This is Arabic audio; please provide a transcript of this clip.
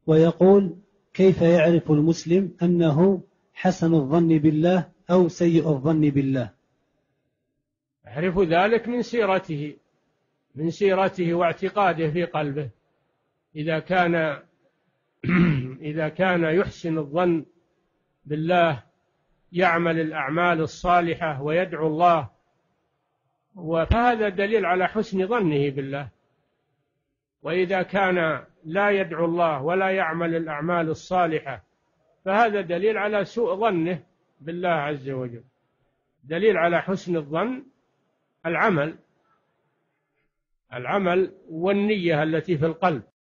ويقول: كيف يعرف المسلم أنه حسن الظن بالله أو سيء الظن بالله؟ يعرف ذلك من سيرته واعتقاده في قلبه. إذا كان إذا كان يحسن الظن بالله، يعمل الأعمال الصالحة ويدعو الله، فهذا دليل على حسن ظنه بالله. وإذا كان لا يدعو الله ولا يعمل الأعمال الصالحة، فهذا دليل على سوء ظنه بالله عز وجل. دليل على حسن الظن العمل والنية التي في القلب.